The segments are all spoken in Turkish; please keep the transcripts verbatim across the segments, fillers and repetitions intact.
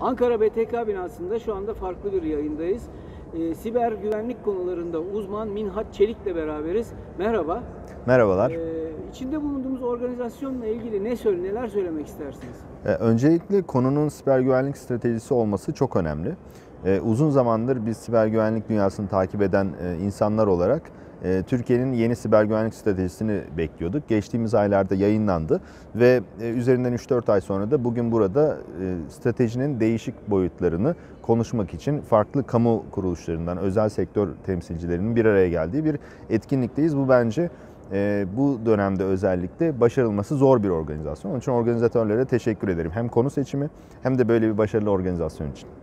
Ankara B T K binasında şu anda farklı bir yayındayız. E, siber güvenlik konularında uzman Minhat Çelik'le beraberiz. Merhaba. Merhabalar. E, içinde bulunduğumuz organizasyonla ilgili ne söyle, neler söylemek istersiniz? E, öncelikle konunun siber güvenlik stratejisi olması çok önemli. E, uzun zamandır biz siber güvenlik dünyasını takip eden e, insanlar olarak e, Türkiye'nin yeni siber güvenlik stratejisini bekliyorduk. Geçtiğimiz aylarda yayınlandı ve e, üzerinden üç dört ay sonra da bugün burada e, stratejinin değişik boyutlarını konuşmak için farklı kamu kuruluşlarından, özel sektör temsilcilerinin bir araya geldiği bir etkinlikteyiz. Bu bence e, bu dönemde özellikle başarılması zor bir organizasyon. Onun için organizatörlere teşekkür ederim. Hem konu seçimi hem de böyle bir başarılı organizasyon için.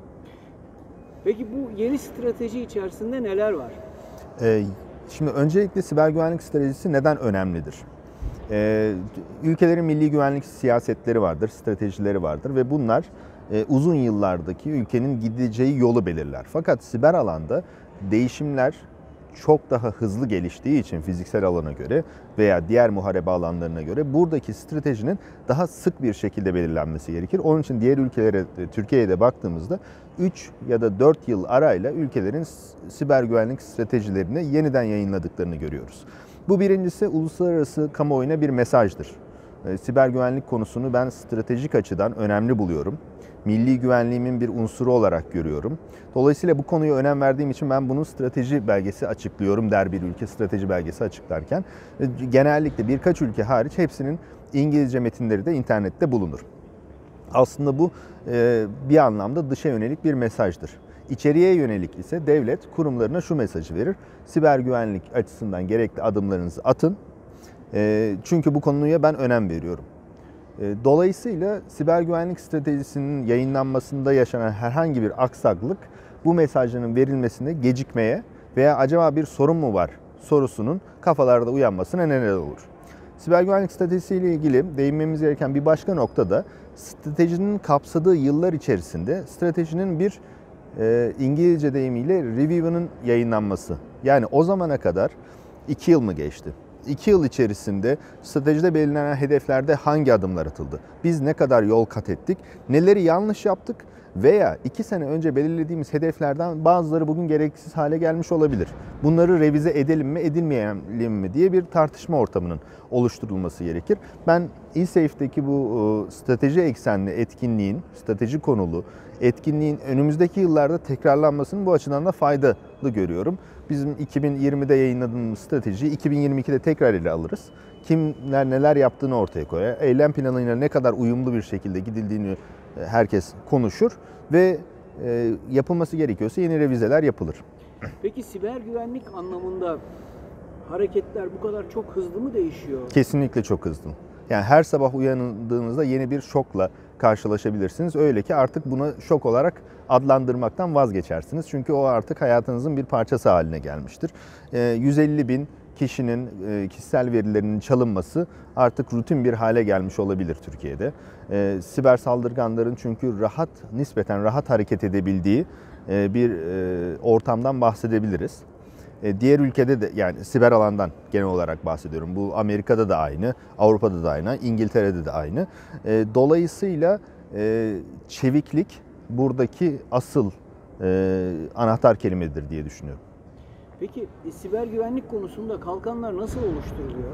Peki bu yeni strateji içerisinde neler var? E, Şimdi öncelikle siber güvenlik stratejisi neden önemlidir? Ee, ülkelerin milli güvenlik siyasetleri vardır, stratejileri vardır ve bunlar e, uzun yıllardaki ülkenin gideceği yolu belirler. Fakat siber alanda değişimler çok daha hızlı geliştiği için fiziksel alana göre veya diğer muharebe alanlarına göre buradaki stratejinin daha sık bir şekilde belirlenmesi gerekir. Onun için diğer ülkelere, Türkiye'ye de baktığımızda üç ya da dört yıl arayla ülkelerin siber güvenlik stratejilerini yeniden yayınladıklarını görüyoruz. Bu birincisi uluslararası kamuoyuna bir mesajdır. Siber güvenlik konusunu ben stratejik açıdan önemli buluyorum. Milli güvenliğimin bir unsuru olarak görüyorum. Dolayısıyla bu konuya önem verdiğim için ben bunun strateji belgesi açıklıyorum der bir ülke strateji belgesi açıklarken. Genellikle birkaç ülke hariç hepsinin İngilizce metinleri de internette bulunur. Aslında bu bir anlamda dışa yönelik bir mesajdır. İçeriye yönelik ise devlet kurumlarına şu mesajı verir. Siber güvenlik açısından gerekli adımlarınızı atın. Çünkü bu konuya ben önem veriyorum. Dolayısıyla siber güvenlik stratejisinin yayınlanmasında yaşanan herhangi bir aksaklık bu mesajların verilmesine gecikmeye veya acaba bir sorun mu var sorusunun kafalarda uyanmasına neden olur. Siber güvenlik stratejisiyle ilgili değinmemiz gereken bir başka nokta da stratejinin kapsadığı yıllar içerisinde stratejinin bir e, İngilizce deyimiyle review'unun yayınlanması. Yani o zamana kadar iki yıl mı geçti? İki yıl içerisinde stratejide belirlenen hedeflerde hangi adımlar atıldı? Biz ne kadar yol kat ettik? Neleri yanlış yaptık? Veya iki sene önce belirlediğimiz hedeflerden bazıları bugün gereksiz hale gelmiş olabilir. Bunları revize edelim mi, edilmeyelim mi diye bir tartışma ortamının oluşturulması gerekir. Ben eSafe'deki bu strateji eksenli etkinliğin, strateji konulu etkinliğin önümüzdeki yıllarda tekrarlanmasının bu açıdan da faydalı görüyorum. Bizim iki bin yirmide yayınladığımız stratejiyi iki bin yirmi ikide tekrar ele alırız. Kimler neler yaptığını ortaya koyar. Eylem planıyla ne kadar uyumlu bir şekilde gidildiğini herkes konuşur ve yapılması gerekiyorsa yeni revizeler yapılır. Peki siber güvenlik anlamında hareketler bu kadar çok hızlı mı değişiyor? Kesinlikle çok hızlı. Yani her sabah uyandığınızda yeni bir şokla karşılaşabilirsiniz. Öyle ki artık bunu şok olarak adlandırmaktan vazgeçersiniz. Çünkü o artık hayatınızın bir parçası haline gelmiştir. yüz elli bin kişinin kişisel verilerinin çalınması artık rutin bir hale gelmiş olabilir Türkiye'de. Siber saldırganların çünkü rahat, nispeten rahat hareket edebildiği bir ortamdan bahsedebiliriz. Diğer ülkede de, yani siber alandan genel olarak bahsediyorum. Bu Amerika'da da aynı, Avrupa'da da aynı, İngiltere'de de aynı. Dolayısıyla çeviklik buradaki asıl anahtar kelimedir diye düşünüyorum. Peki e, siber güvenlik konusunda kalkanlar nasıl oluşturuluyor?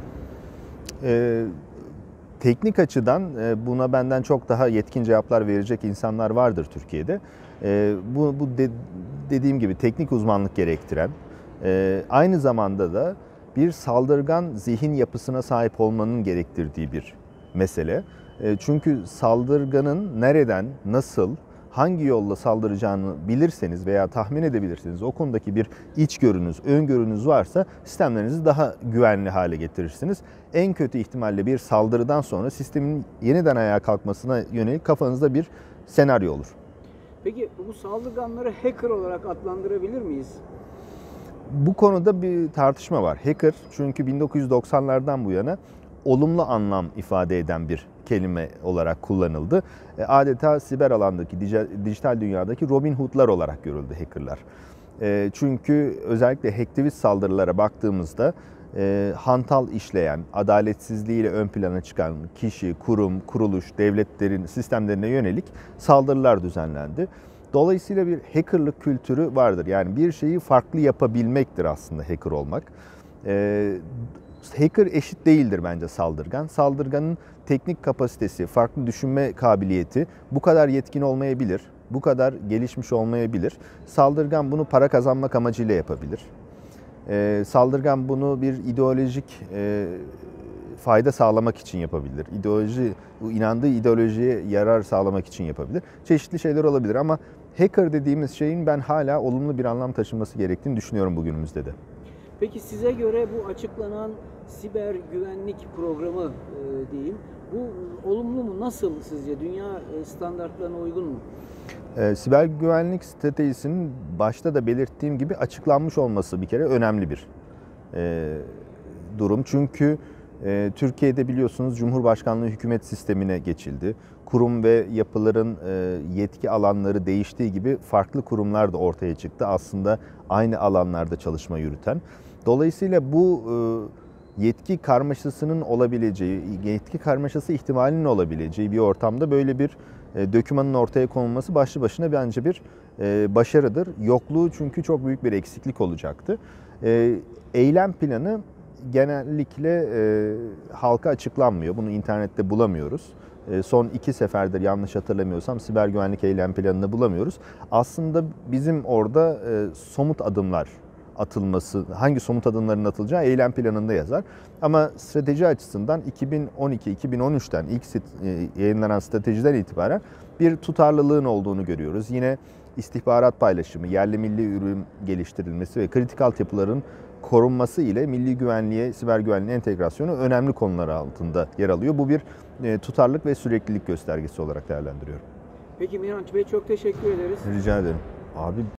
Ee, teknik açıdan e, buna benden çok daha yetkin cevaplar verecek insanlar vardır Türkiye'de. E, bu bu de, dediğim gibi teknik uzmanlık gerektiren, e, aynı zamanda da bir saldırgan zihin yapısına sahip olmanın gerektirdiği bir mesele. E, çünkü saldırganın nereden, nasıl, hangi yolla saldıracağını bilirseniz veya tahmin edebilirsiniz, o konudaki bir içgörünüz, öngörünüz varsa sistemlerinizi daha güvenli hale getirirsiniz. En kötü ihtimalle bir saldırıdan sonra sistemin yeniden ayağa kalkmasına yönelik kafanızda bir senaryo olur. Peki bu saldırganları hacker olarak adlandırabilir miyiz? Bu konuda bir tartışma var. Hacker çünkü bin dokuz yüz doksanlardan bu yana olumlu anlam ifade eden bir kelime olarak kullanıldı. Adeta siber alandaki, dijital dünyadaki Robin Hood'lar olarak görüldü hackerlar. Çünkü özellikle hacktivist saldırılara baktığımızda e, hantal işleyen, adaletsizliğiyle ön plana çıkan kişi, kurum, kuruluş, devletlerin sistemlerine yönelik saldırılar düzenlendi. Dolayısıyla bir hackerlık kültürü vardır. Yani bir şeyi farklı yapabilmektir aslında hacker olmak. E, hacker eşit değildir bence saldırgan. Saldırganın teknik kapasitesi, farklı düşünme kabiliyeti bu kadar yetkin olmayabilir, bu kadar gelişmiş olmayabilir. Saldırgan bunu para kazanmak amacıyla yapabilir. E, saldırgan bunu bir ideolojik e, fayda sağlamak için yapabilir. İdeoloji, inandığı ideolojiye yarar sağlamak için yapabilir. Çeşitli şeyler olabilir ama hacker dediğimiz şeyin ben hala olumlu bir anlam taşıması gerektiğini düşünüyorum bugünümüzde de. Peki size göre bu açıklanan siber güvenlik programı e, diyeyim, bu olumlu mu? Nasıl sizce? Dünya e, standartlarına uygun mu? E, siber güvenlik stratejisinin başta da belirttiğim gibi açıklanmış olması bir kere önemli bir e, durum. Çünkü e, Türkiye'de biliyorsunuz Cumhurbaşkanlığı hükümet sistemine geçildi. Kurum ve yapıların e, yetki alanları değiştiği gibi farklı kurumlar da ortaya çıktı. Aslında aynı alanlarda çalışma yürüten. Dolayısıyla bu e, yetki karmaşasının olabileceği, yetki karmaşası ihtimalinin olabileceği bir ortamda böyle bir e, dokümanın ortaya konulması başlı başına bence bir e, başarıdır. Yokluğu çünkü çok büyük bir eksiklik olacaktı. E, eylem planı genellikle e, halka açıklanmıyor. Bunu internette bulamıyoruz. E, son iki seferdir yanlış hatırlamıyorsam siber güvenlik eylem planını bulamıyoruz. Aslında bizim orada e, somut adımlar atılması, hangi somut adımların atılacağı eylem planında yazar. Ama strateji açısından iki bin on iki iki bin on üçten ilk yayınlanan stratejiden itibaren bir tutarlılığın olduğunu görüyoruz. Yine istihbarat paylaşımı, yerli milli ürün geliştirilmesi ve kritik altyapıların korunması ile milli güvenliğe, siber güvenliğe entegrasyonu önemli konular altında yer alıyor. Bu bir e, tutarlılık ve süreklilik göstergesi olarak değerlendiriyorum. Peki Miraç Bey, çok teşekkür ederiz. Rica ederim. Abi